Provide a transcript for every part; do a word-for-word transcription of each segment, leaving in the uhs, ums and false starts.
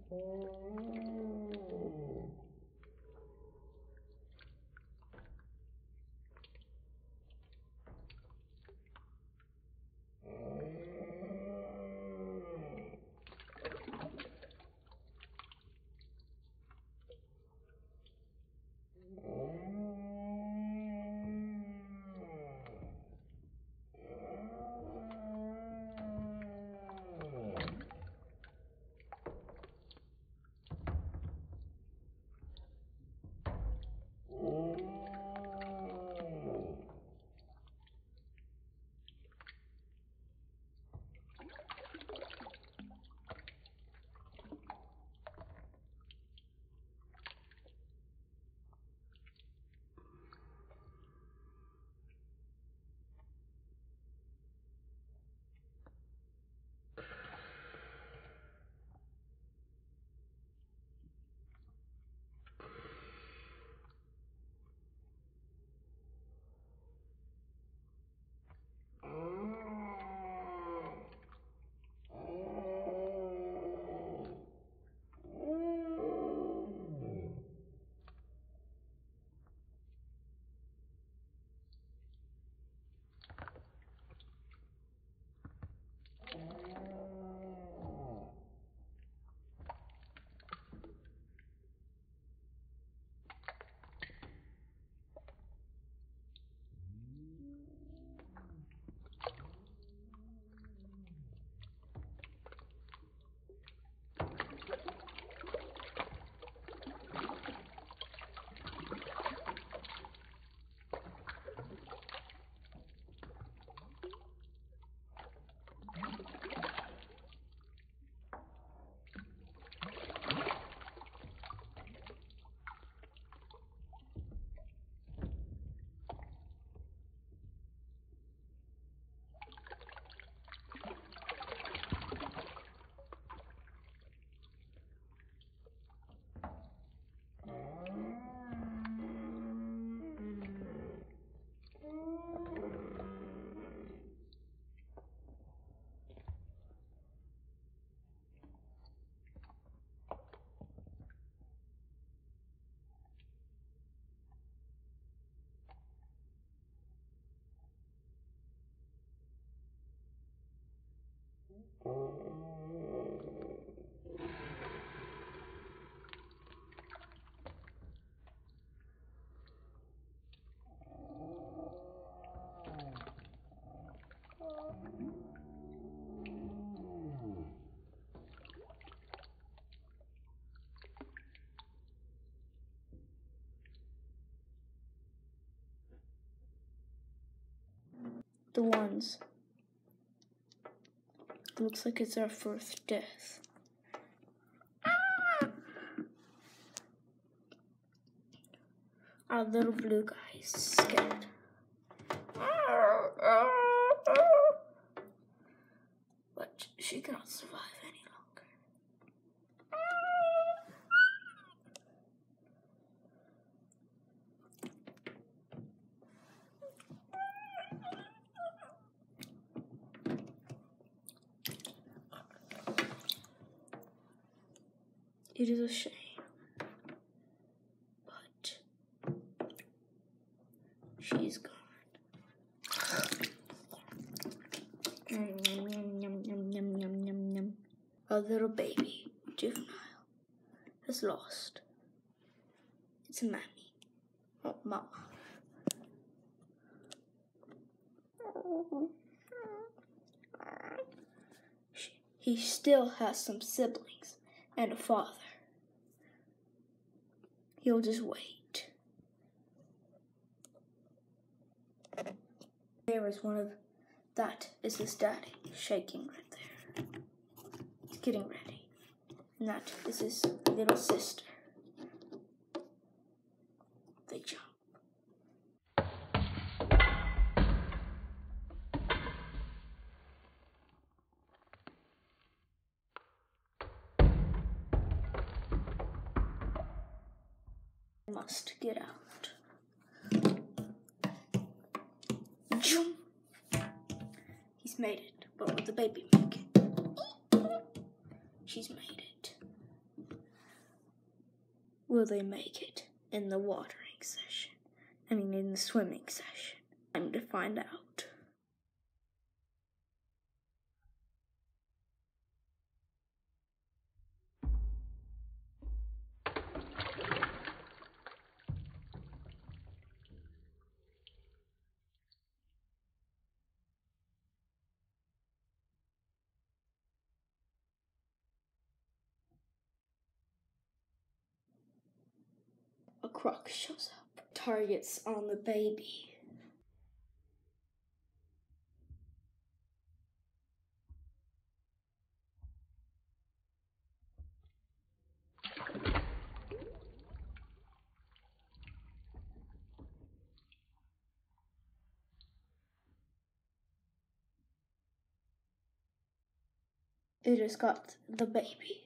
The ones. Looks like it's our first death. Our little blue guy is scared. But she cannot survive any longer. It is a shame, but she's gone. Yum, yum, yum, yum, yum, yum, yum, yum. A little baby, juvenile, has lost its mammy, or mama. He still has some siblings and a father. He'll just wait. There is one of, that is his daddy, shaking right there. He's getting ready. And that is his little sister. They jump. Must get out. Jump. He's made it, but will the baby make it? She's made it. will they make it in the watering session? I mean, in the swimming session. Time to find out. A croc shows up. Targets on the baby. It has got the baby.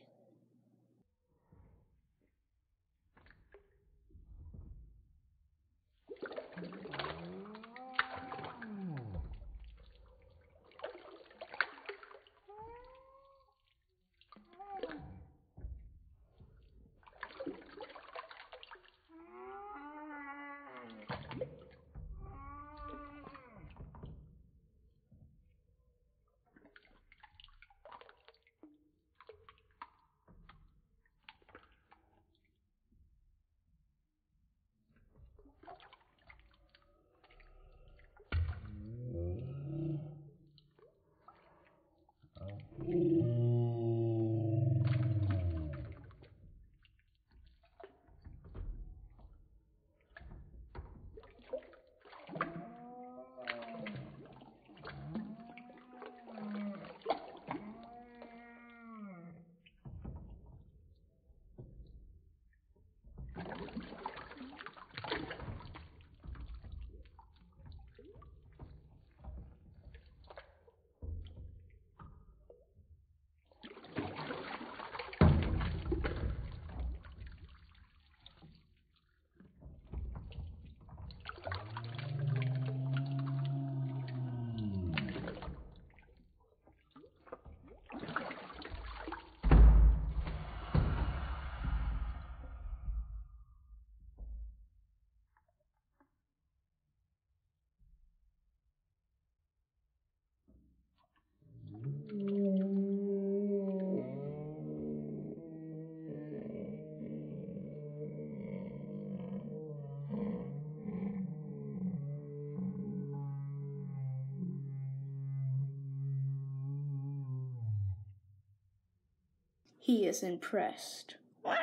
He is impressed.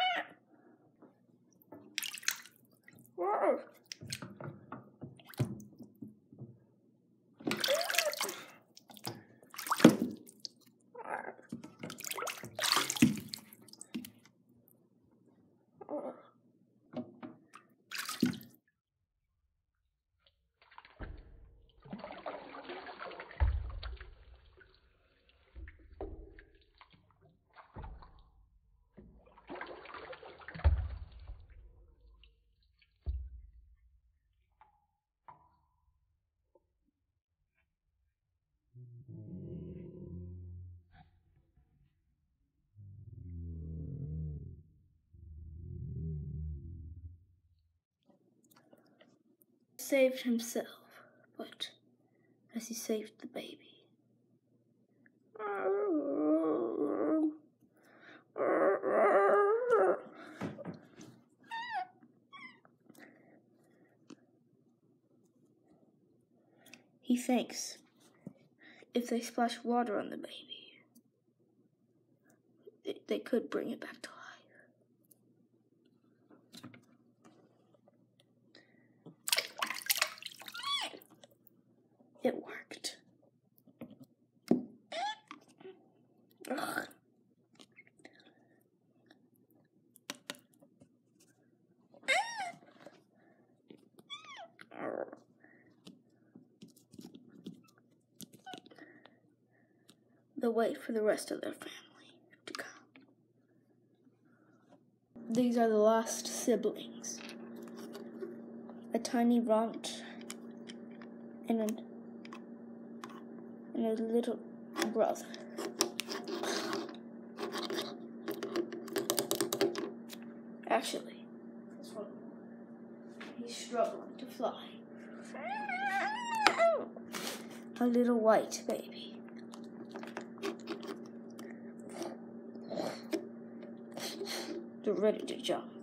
Saved himself, but has he saved the baby? He thinks if they splash water on the baby, they could bring it back to life. It worked. Ugh. They'll wait for the rest of their family to come. These are the last siblings. A tiny runt and a, and a little brother. Actually, struggling to fly. A little white baby. They're ready to jump.